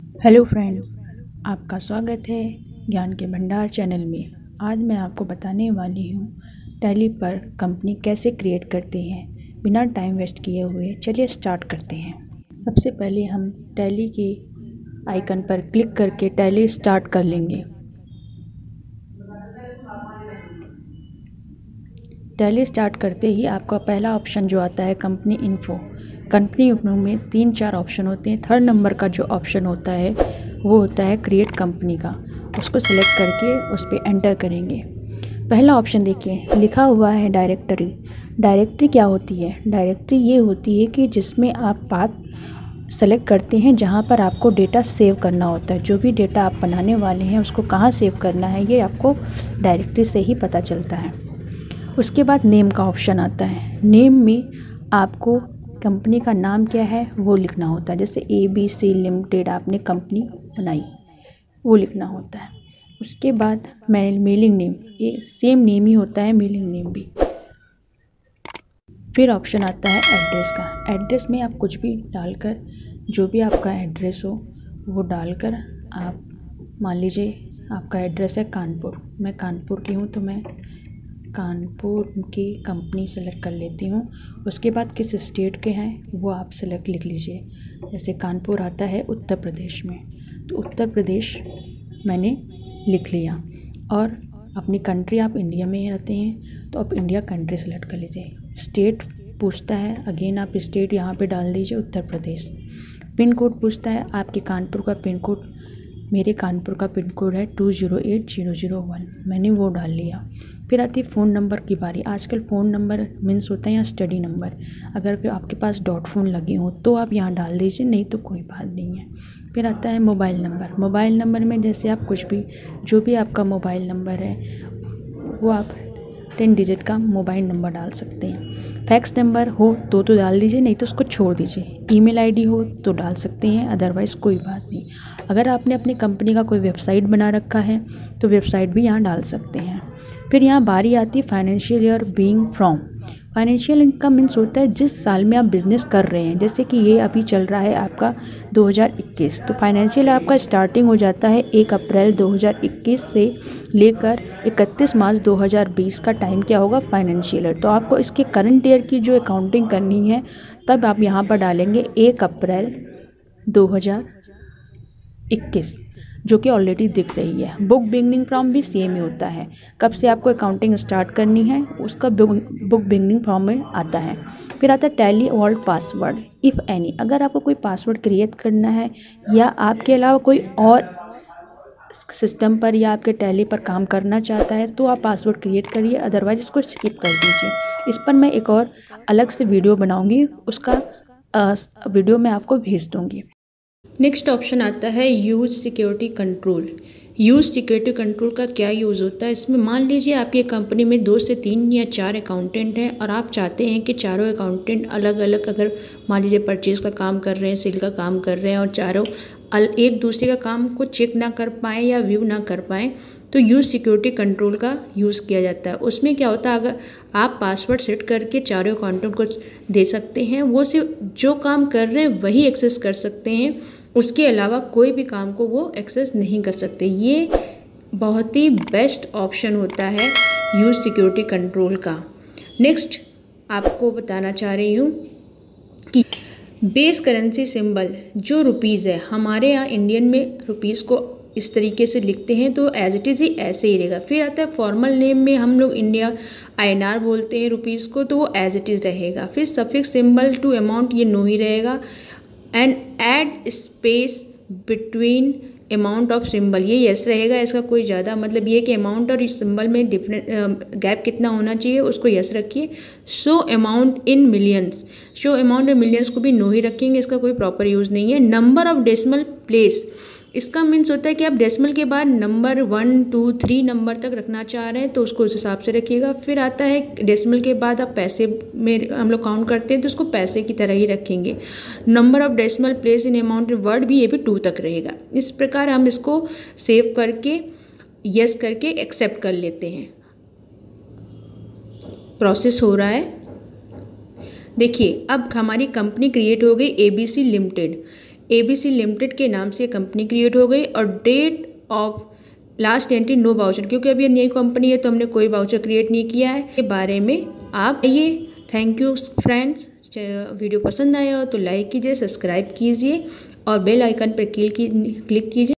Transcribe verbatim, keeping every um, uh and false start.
Hello friends, आपका स्वागत है ज्ञान के भंडार चैनल में। आज मैं आपको बताने वाली हूँ टैली पर कंपनी कैसे क्रिएट करते हैं बिना टाइम वेस्ट किए हुए। चलिए स्टार्ट करते हैं। सबसे पहले हम टैली के आइकन पर क्लिक करके टैली स्टार्ट कर लेंगे। टैली स्टार्ट करते ही आपका पहला ऑप्शन जो आता है कंपनी इन्फो। कंपनी इन्फो में तीन चार ऑप्शन होते हैं। थर्ड नंबर का जो ऑप्शन होता है वो होता है क्रिएट कंपनी का। उसको सिलेक्ट करके उस पर एंटर करेंगे। पहला ऑप्शन देखिए, लिखा हुआ है डायरेक्टरी। डायरेक्टरी क्या होती है? डायरेक्टरी ये होती है कि जिसमें आप पाथ सेलेक्ट करते हैं जहाँ पर आपको डेटा सेव करना होता है। जो भी डेटा आप बनाने वाले हैं उसको कहाँ सेव करना है ये आपको डायरेक्टरी से ही पता चलता है। उसके बाद नेम का ऑप्शन आता है। नेम में आपको कंपनी का नाम क्या है वो लिखना होता है। जैसे ए बी सी लिमिटेड आपने कंपनी बनाई, वो लिखना होता है। उसके बाद मेल मेलिंग नेम, ये सेम नेम ही होता है, मेलिंग नेम भी। फिर ऑप्शन आता है एड्रेस का। एड्रेस में आप कुछ भी डालकर, जो भी आपका एड्रेस हो वो डालकर आप, मान लीजिए आपका एड्रेस है कानपुर, मैं कानपुर की हूँ तो मैं कानपुर की कंपनी सेलेक्ट कर लेती हूँ। उसके बाद किस स्टेट के हैं वो आप सेलेक्ट लिख लीजिए। जैसे कानपुर आता है उत्तर प्रदेश में, तो उत्तर प्रदेश मैंने लिख लिया। और अपनी कंट्री, आप इंडिया में ही रहते हैं तो आप इंडिया कंट्री सेलेक्ट कर लीजिए। स्टेट पूछता है, अगेन आप स्टेट यहाँ पे डाल दीजिए उत्तर प्रदेश। पिन कोड पूछता है आपके कानपुर का पिन कोड, मेरे कानपुर का पिन कोड है two zero eight zero zero one, मैंने वो डाल लिया। फिर आती है फ़ोन नंबर की बारी। आजकल फ़ोन नंबर मीन्स होता है यहाँ स्टडी नंबर। अगर आपके पास डॉट फ़ोन लगे हों तो आप यहाँ डाल दीजिए, नहीं तो कोई बात नहीं है। फिर आता है मोबाइल नंबर। मोबाइल नंबर में जैसे आप कुछ भी, जो भी आपका मोबाइल नंबर है वो आप टेन डिजिट का मोबाइल नंबर डाल सकते हैं। फैक्स नंबर हो तो तो डाल दीजिए, नहीं तो उसको छोड़ दीजिए। ईमेल आईडी हो तो डाल सकते हैं, अदरवाइज़ कोई बात नहीं। अगर आपने अपनी कंपनी का कोई वेबसाइट बना रखा है तो वेबसाइट भी यहाँ डाल सकते हैं। फिर यहाँ बारी आती है financial year being from. Financial income means होता है जिस साल में आप बिज़नेस कर रहे हैं। जैसे कि ये अभी चल रहा है आपका दो हज़ार इक्कीस, तो फाइनेंशियल आपका स्टार्टिंग हो जाता है एक अप्रैल दो हज़ार इक्कीस से लेकर इकतीस मार्च दो हज़ार बीस का टाइम क्या होगा, फाइनेंशियल ईयर। तो आपको इसके करंट ईयर की जो अकाउंटिंग करनी है तब आप यहाँ पर डालेंगे एक अप्रैल दो हज़ार इक्कीस, जो कि ऑलरेडी दिख रही है। बुक बिगनिंग फ्रॉम भी सेम ही होता है, कब से आपको अकाउंटिंग स्टार्ट करनी है उसका बुक बुक बिगनिंग फ्रॉम में आता है। फिर आता है Tally vault password if any. अगर आपको कोई पासवर्ड क्रिएट करना है या आपके अलावा कोई और सिस्टम पर या आपके टैली पर काम करना चाहता है तो आप पासवर्ड क्रिएट करिए, अदरवाइज इसको स्किप कर दीजिए। इस पर मैं एक और अलग से वीडियो बनाऊँगी, उसका वीडियो मैं आपको भेज दूँगी। नेक्स्ट ऑप्शन आता है use security control. Use security control का क्या यूज़ होता है? इसमें मान लीजिए आपकी कंपनी में दो से तीन या चार अकाउंटेंट हैं और आप चाहते हैं कि चारों अकाउंटेंट अलग अलग, अगर मान लीजिए परचेज़ का काम कर रहे हैं, सेल का काम कर रहे हैं और चारों एक दूसरे का काम को चेक ना कर पाएँ या व्यू ना कर पाएँ, तो यूज़ सिक्योरिटी कंट्रोल का यूज़ किया जाता है। उसमें क्या होता है, अगर आप पासवर्ड सेट करके चारों अकाउंटेंट को दे सकते हैं, वो सिर्फ जो काम कर रहे हैं वही एक्सेस कर सकते हैं, उसके अलावा कोई भी काम को वो एक्सेस नहीं कर सकते। ये बहुत ही बेस्ट ऑप्शन होता है यूज़ सिक्योरिटी कंट्रोल का। नेक्स्ट आपको बताना चाह रही हूँ कि बेस करेंसी सिंबल जो रुपीज़ है, हमारे यहाँ इंडियन में रुपीज़ को इस तरीके से लिखते हैं तो एज इट इज़ ही ऐसे ही रहेगा। फिर आता है फॉर्मल नेम में हम लोग इंडिया आई एन आर बोलते हैं रुपीज़ को, तो वो एज इट इज़ रहेगा। फिर सफिक्स सिंबल टू अमाउंट ये नो ही रहेगा। And add space between amount of symbol ये यस रहेगा। इसका कोई ज़्यादा मतलब ये कि अमाउंट और इस सिंबल में डिफरेंट गैप कितना होना चाहिए उसको यस रखिए। Show amount in millions, show amount in millions को भी नो ही रखेंगे, इसका कोई प्रॉपर यूज़ नहीं है। नंबर ऑफ डेसिमल प्लेस, इसका मीन्स होता है कि आप डेसिमल के बाद number one two three number तक रखना चाह रहे हैं तो उसको उस हिसाब से रखिएगा। फिर आता है डेसिमल के बाद आप पैसे में हम लोग काउंट करते हैं तो उसको पैसे की तरह ही रखेंगे। Number of decimal place in amount word भी ये भी टू तक रहेगा। इस प्रकार हम इसको सेव करके यस करके एक्सेप्ट कर लेते हैं। प्रोसेस हो रहा है, देखिए अब हमारी कंपनी क्रिएट हो गई ABC limited. A B C limited के नाम से कंपनी क्रिएट हो गई और date of last entry no voucher, क्योंकि अभी नई कंपनी है तो हमने कोई वाउचर क्रिएट नहीं किया है। के बारे में आप ये थैंक यू फ्रेंड्स। वीडियो पसंद आया हो तो लाइक कीजिए, सब्सक्राइब कीजिए और बेल आइकन पर क्लिक कीजिए।